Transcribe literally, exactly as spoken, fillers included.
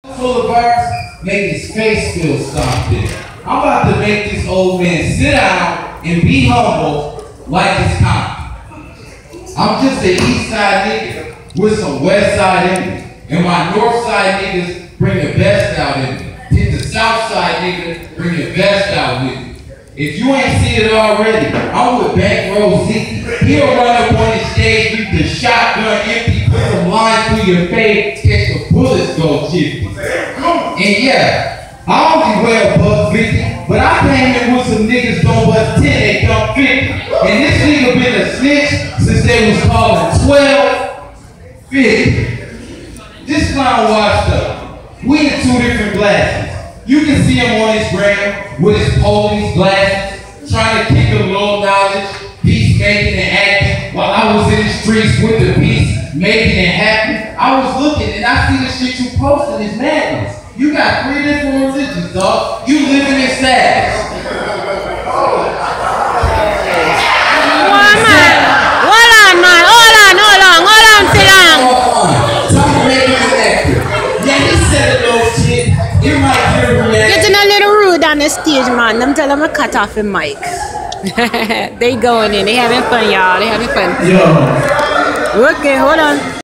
Full of bars, make his face feel something. I'm about to make this old man sit down and be humble like his Compton. I'm just an east side nigga with some west side in me. And my north side niggas bring the best out in me. Hit the south side nigga, bring the best out with me. If you ain't seen it already, I'm with Bankroll Zeke. He'll run up on the stage, beat the shotgun empty, put some lines through your face, catch the bullets go shifty. And yeah, I only wear a buck fifty, but I came in with some niggas don't bust ten, they dump fifty. And this nigga been a snitch since they was calling twelve fifty. This clown washed up. We in two different glasses. You can see him on his gram with his police glasses, trying to kick a little knowledge, peacemaking and acting, while I was in the streets with the peace, making it happen. I was looking and I see the shit you posted is madness. You got three different religions, dog. You living in sadness. One man. Hold on, man. Hold on, hold on, hold on, sit down. Talk to make him an actor. Yeah, he said a little shit. You might hear him react. Getting a little rude on the stage, man. Them tell them to cut off the mic. They going in. They having fun, y'all. They having fun. Yo. Okay, hold on.